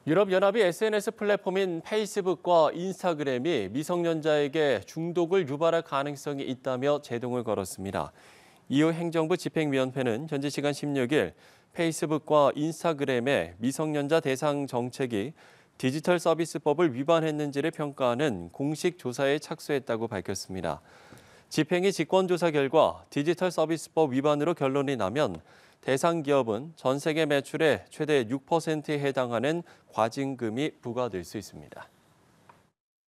유럽연합이 SNS 플랫폼인 페이스북과 인스타그램이 미성년자에게 중독을 유발할 가능성이 있다며 제동을 걸었습니다. 이후 행정부 집행위원회는 현지 시간 16일 페이스북과 인스타그램의 미성년자 대상 정책이 디지털 서비스법을 위반했는지를 평가하는 공식 조사에 착수했다고 밝혔습니다. 집행위 직권조사 결과 디지털 서비스법 위반으로 결론이 나면 대상 기업은 전 세계 매출의 최대 6%에 해당하는 과징금이 부과될 수 있습니다.